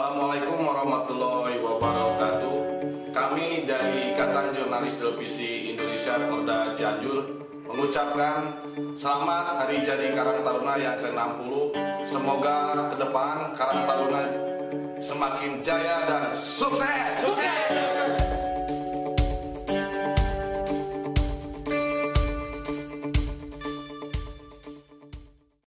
Assalamualaikum warahmatullahi wabarakatuh. Kami dari Ikatan Jurnalis Televisi Indonesia Polda Cianjur mengucapkan selamat Hari Jadi Karang Taruna yang ke-60. Semoga ke depan Karang Taruna semakin jaya dan sukses.